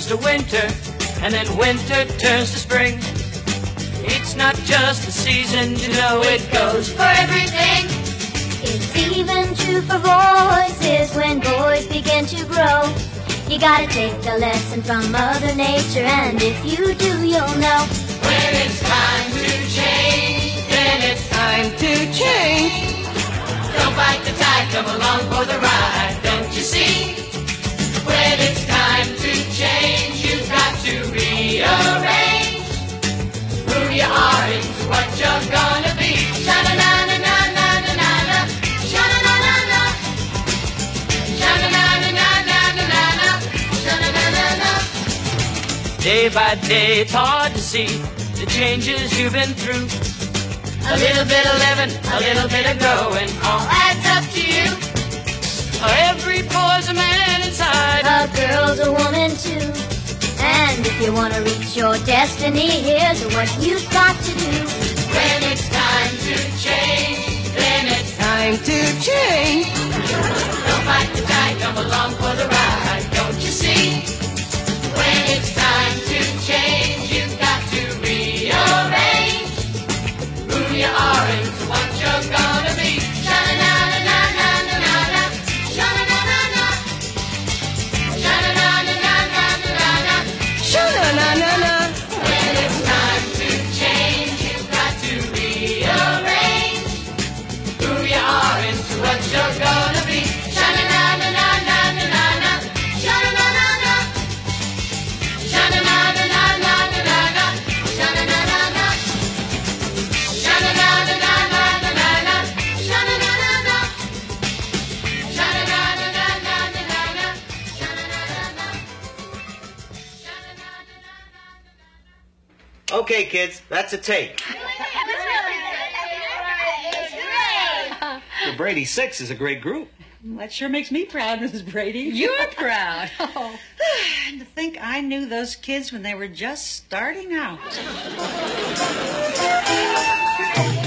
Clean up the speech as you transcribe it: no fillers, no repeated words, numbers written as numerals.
to winter, and then winter turns to spring. It's not just the season, you know it goes for everything. It's even true for voices when boys begin to grow. You gotta take a lesson from Mother Nature, and if you do, you'll know. When it's time to change, then it's time to change. Don't fight the tide, come along for the ride, don't you see? When it's time to change, you've got to rearrange who you are into what you're gonna be. Sha-na-na-na-na-na-na-na, sha-na-na-na-na, sha-na-na-na-na-na-na, sha-na-na-na-na. Day by day, it's hard to see the changes you've been through. A little bit of living, a little bit of growing, all adds up to you. Every boy's a man inside, A girl's a woman too. And if you want to reach your destiny, here's what you've got to do. when it's time to change, then it's time to change. Don't fight the tide, come along for the ride, don't you see? When it's time to change, you've got to rearrange who you are and what you're gonna be. Sha-na-na-na-na-na-na-na, sha-na-na-na-na, sha-na-na-na-na-na-na-na, sha-na-na-na-na. When it's time to change, you've got to rearrange who you are into what you're gonna be. Sha-na-na-na-na-na-na-na, sha-na-na-na-na, sha-na-na-na-na-na-na-na, sha-na-na-na-na, sha-na-na-na-na-na-na-na, sha-na-na-na-na, sha-na-na-na-na-na-na-na, sha-na-na-na-na. Okay, kids, that's a take. The Brady Six is a great group. That sure makes me proud, Mrs. Brady. You're proud. Oh. And to think I knew those kids when they were just starting out.